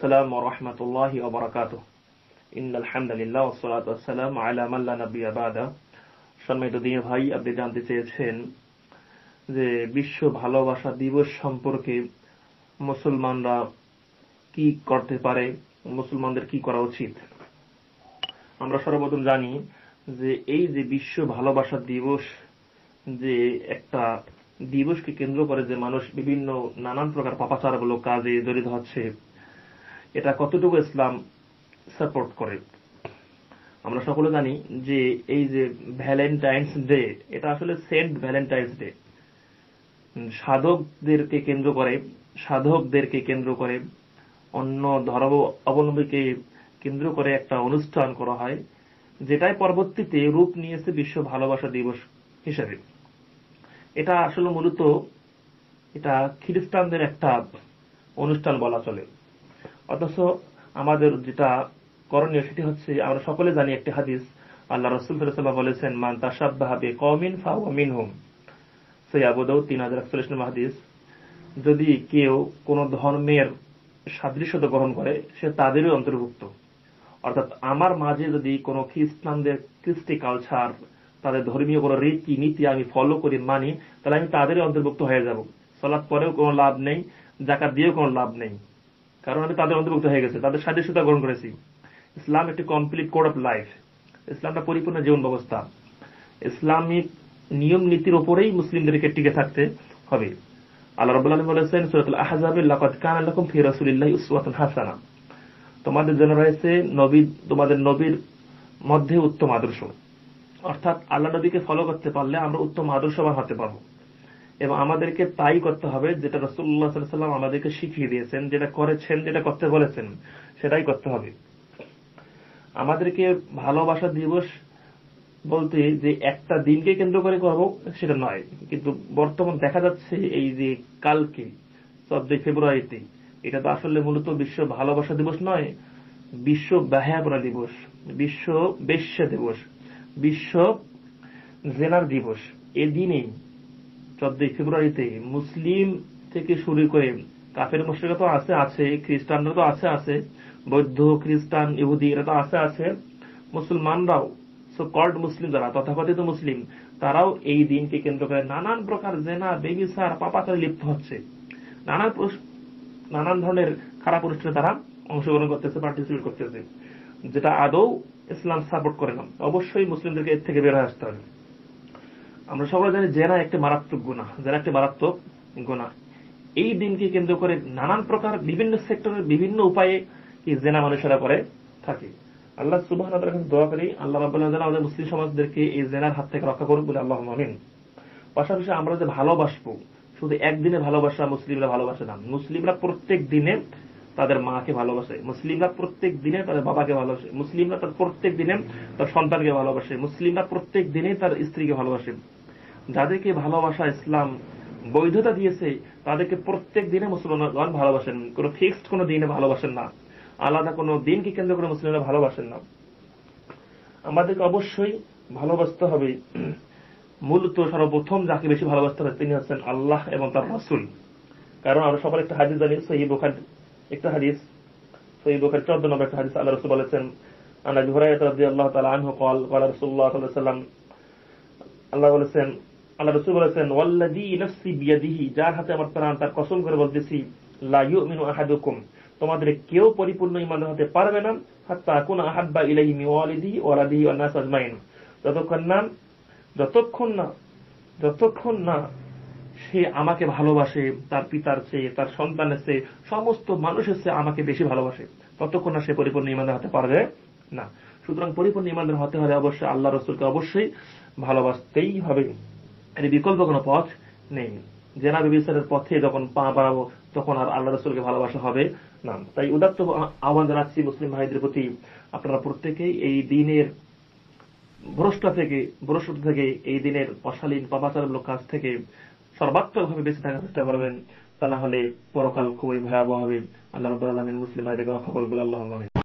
আসসালামু রাহমাতুল্লাহি ওয়া বারাকাতুহু। ইন্নাল হামদুলিল্লাহ ওয়াস সালাতু ওয়াস সালামু আলা মান লা নাবিয়্যা বা'দা। সম্মানিত দিনী ভাই, আপনি জানতে চেয়েছেন যে বিশ্ব ভালোবাসা দিবস সম্পর্কে মুসলমানরা কি করতে পারে, মুসলমানদের কি করা উচিত। আমরা সর্বপ্রথম জানি যে এই যে বিশ্ব ভালোবাসা দিবস, যে একটা দিবসকে কেন্দ্র করে যে মানুষ বিভিন্ন নানান প্রকার পাপাচারমূলক কাজে জড়িত হচ্ছে, এটা কতটুকু ইসলাম সাপোর্ট করে। আমরা সকলে জানি যে এই যে ভ্যালেন্টাইন্স ডে, এটা আসলে সেন্ট ভ্যালেন্টাইন্স ডে, সাধকদেরকে কেন্দ্র করে অন্য ধর্ম অবলম্বীকে কেন্দ্র করে একটা অনুষ্ঠান করা হয়, যেটাই পরবর্তীতে রূপ নিয়েছে বিশ্ব ভালোবাসা দিবস হিসেবে। এটা আসলে মূলত এটা খ্রিস্টানদের একটা অনুষ্ঠান বলা চলে। অথচ আমাদের যেটা করণীয় সেটি হচ্ছে, আমরা সকলে জানি একটি হাদিস, আল্লাহ রাসূল সাল্লাল্লাহু আলাইহি ওয়াসাল্লাম বলেছেন, মান তাশাব্বাহা বিকওমিন ফাহুয়া মিনহুম। সহিহ আবু দাউদ 3041 নম্বর হাদিস। যদি কেউ কোন ধর্মের সাদৃশ্যতা গ্রহণ করে, সে তাদেরই অন্তর্ভুক্ত। অর্থাৎ আমার মাঝে যদি কোনো খ্রিস্টানদের কৃষ্টি কালচার, তাদের ধর্মীয় কোনো রীতি নীতি আমি ফলো করি, মানি, তাহলে আমি তাদেরই অন্তর্ভুক্ত হয়ে যাব। সালাত পরেও কোনো লাভ নেই, যাকাত দিয়েও কোনো লাভ নেই, কারণ আমি তাদের অন্তর্ভুক্ত হয়ে গেছে, তাদের সাদৃশ্যতা গ্রহণ করেছি। ইসলাম একটি কমপ্লিট কোড অফ লাইফ, ইসলামটা পরিপূর্ণ জীবন ব্যবস্থা। ইসলামিক নিয়ম নীতির উপরেই মুসলিমদেরকে টিকে থাকতে হবে। আল্লাহ রাব্বুল আলামিন বলেছেন সূরাতুল আহজাবে, লাকাদ কানা লাকুম ফি রাসূলিল্লাহি উসওয়াতুন হাসানা। তোমাদের জন্য রয়েছে তোমাদের নবীর মধ্যে উত্তম আদর্শ। অর্থাৎ আল্লাহ নবীকে ফলো করতে পারলে আমরা উত্তম আদর্শবান হতে পারবো, এবং আমাদেরকে তাই করতে হবে যেটা রাসূলুল্লাহ সাল্লাল্লাহু আলাইহি ওয়াসাল্লাম আমাদেরকে শিখিয়ে দিয়েছেন, যেটা করেছেন, যেটা করতে বলেছেন, সেটাই করতে হবে। আমাদেরকে ভালোবাসা দিবস বলতে যে একটা দিনকে কেন্দ্র করে করব সেটা নয়, কিন্তু বর্তমান দেখা যাচ্ছে এই যে কালকে 14 ফেব্রুয়ারিতে, এটা তো আসলে মূলত বিশ্ব ভালোবাসা দিবস নয়, বিশ্ব ব্যয়াপনা দিবস, বিশ্ব বেশ্যা দিবস, বিশ্ব জেনার দিবস। এই দিনেই 14 ফেব্রুয়ারিতে মুসলিম থেকে শুরু করে কাফের মুশরিকরা তো আছে, খ্রিস্টানরা তো আছে, বৌদ্ধ, খ্রিস্টান, ইহুদি এরা তো আছে, মুসলমানরাও, সো কল্ড মুসলিম যারা তথাকথিত মুসলিম, তারাও এই দিনকে কেন্দ্র করে নানান প্রকার জেনা, বেবিচার, পাপাচারে লিপ্ত হচ্ছে। নানান ধরনের খারাপ অনুষ্ঠানে তারা অংশগ্রহণ করতেছে, পার্টিসিপেট করতেছে, যেটা আদৌ ইসলাম সাপোর্ট করে না। অবশ্যই মুসলিমদেরকে এর থেকে বের হয়ে আসতে হবে। আমরা সবাই জানি জেনা একটি মারাত্মক গুনাহ। এই দিনকে কেন্দ্র করে নানান প্রকার বিভিন্ন সেক্টরের বিভিন্ন উপায়ে এই জেনা মানুষেরা করে থাকে। আল্লাহ সুবহানাহু ওয়া তাআলার কাছে দোয়া করি, আল্লাহ রাব্বুল আলামিন আমাদের মুসলিম সমাজদেরকে এই জেনার হাত থেকে রক্ষা করুন বলে আল্লাহুম্মা আমিন। পাশাপাশি আমরা যে ভালোবাসবো, শুধু একদিনে ভালোবাসা মুসলিমরা ভালোবাসে না। মুসলিমরা প্রত্যেক দিনে তাদের মাকে ভালোবাসে, মুসলিমরা প্রত্যেক দিনে তাদের বাবাকে ভালোবাসে, মুসলিমরা তার প্রত্যেক দিনে তার সন্তানকে ভালোবাসে, মুসলিমরা প্রত্যেক দিনে তার স্ত্রীকে ভালোবাসে। যাদেরকে ভালোবাসা ইসলাম বৈধতা দিয়েছে, তাদেরকে প্রত্যেক দিনে মুসলমানগণ ভালোবাসেন, কোনো ফিক্সড কোনো দিনে ভালোবাসেন না, আলাদা কোনো দিনকে কেন্দ্র করে মুসলিমরা ভালোবাসেন না। আমাদেরকে অবশ্যই ভালোবাসতে হবে, মূলত সর্বপ্রথম যাকে বেশি ভালোবাসতে হবে তিনি হচ্ছেন আল্লাহ এবং তার রাসূল। কারণ আমরা সবার একটা হাদিস জানি, সহিহ বুখারী একটা হাদিস, সহিহ বুখারী 14 নম্বর একটা হাদিস, আল্লাহ রাসূল বলেছেন, আন আবি হুরায়রা রাদিয়াল্লাহু তাআলা আনহু قال قال رسول الله صلى الله عليه وسلم, আল্লাহ রাসূল বলেছেন, ওয়াল্লাযী নাফসি বিয়াদিহি, যার হাতে আমার প্রাণ, তার কসম করে বলতেছি, লা ইউমিনু আহাদুকুম, তোমাদের কেউ পরিপূর্ণ ঈমানদার হতে পারবে না, হাত্তা আকুনা আহাব্বা ইলাইহি মিন ওয়ালিদিহি ওয়া ওয়ালাদিহি ওয়ান নাস আজমাইন, যতক্ষণ না সে আমাকে ভালোবাসে, তার পিতার চেয়ে, তার সন্তানের চেয়ে, সমস্ত মানুষের চেয়ে আমাকে বেশি ভালোবাসে, ততক্ষণ না সে পরিপূর্ণ ঈমানদার হতে পারবে না। সুতরাং পরিপূর্ণ ঈমানদার হতে হলে অবশ্যই আল্লাহ রাসূলকে অবশ্যই ভালোবাসতেই হবে, এর বিকল্প কোনো পথ নেই। জেনা ব্যভিচারের পথে যখন পা বাড়াবো, তখন আর আল্লাহ রাসূলকে ভালোবাসা হবে না। তাই উদাত্ত আহ্বান জানাচ্ছি মুসলিম ভাইদের প্রতি, আপনারা প্রত্যেকেই এই দিনের ভ্রষ্টতা থেকে, এই দিনের অশালীন পাপাচারমূলক কাজ থেকে সর্বাত্মকভাবে বেঁচে থাকার চেষ্টা করবেন, তা না হলে পরকাল খুবই ভয়াবহ হবে। আল্লাহ রাব্বুল আলামিন মুসলিম ভাইদেরকে রক্ষা করুন, আল্লাহুম্মা আমিন।